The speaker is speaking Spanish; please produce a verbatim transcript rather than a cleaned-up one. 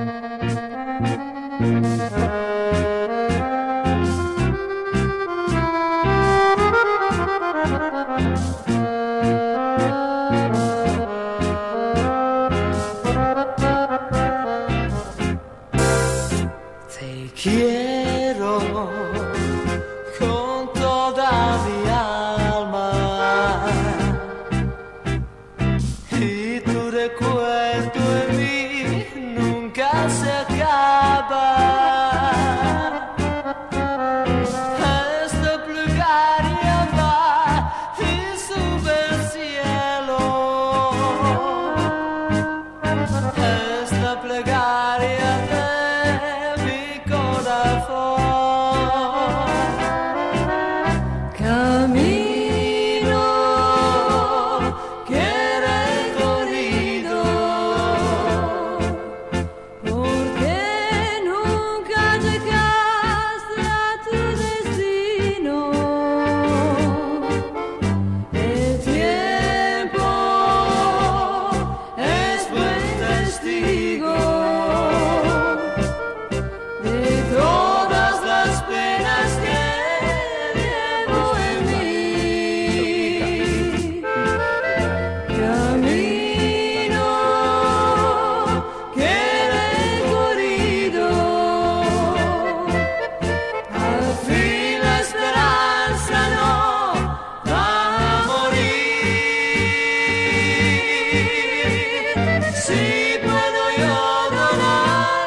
Te quiero con toda mi alma y tu recuerdo en mí nunca se acaba. Esta plegaria va y sube al cielo. Esta plegaria de mi corazón. Camino que he recorrido, porque nunca llegaste a tu destino. El tiempo es buen testigo de todas las penas que llevo en mí. Camino que he recorrido, al fin la esperanza no va a morir. Si puedo yo donar